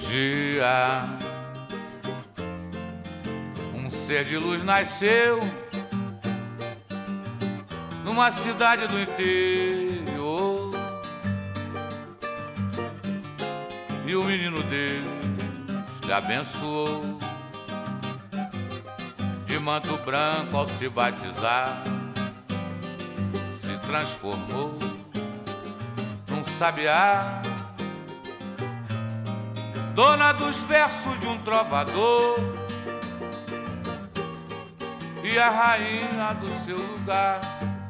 dia um ser de luz nasceu numa cidade do interior, e o menino Deus te abençoou. De manto branco ao se batizar, se transformou num sabiá, dona dos versos de um trovador e a rainha do seu lugar.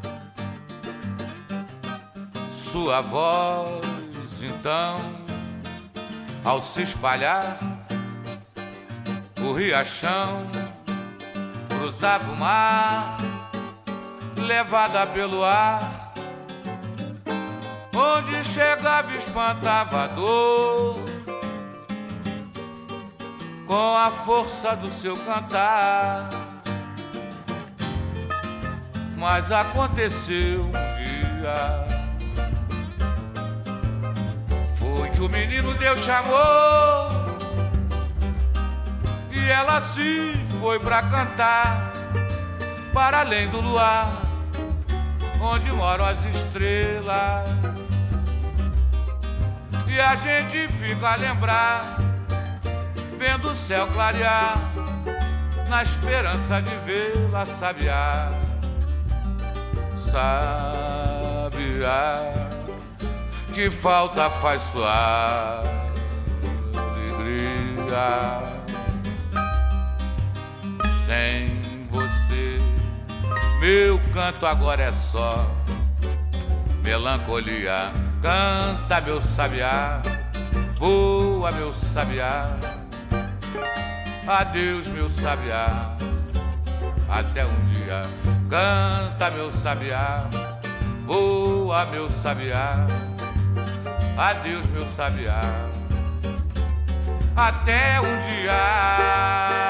Sua voz, então, ao se espalhar, o riachão cruzava o mar, levada pelo ar, onde chegava espantava a dor, com a força do seu cantar. Mas aconteceu um dia, foi que o menino Deus chamou, e ela se foi pra cantar para além do luar, onde moram as estrelas. E a gente fica a lembrar, vendo o céu clarear, na esperança de vê-la sabiá. Sabiá, que falta faz sua alegria. Sem você, meu canto agora é só melancolia. Canta, meu sabiá, voa, meu sabiá. Adeus, meu sabiá, até um dia. Canta, meu sabiá, voa, meu sabiá. Adeus, meu sabiá, até um dia.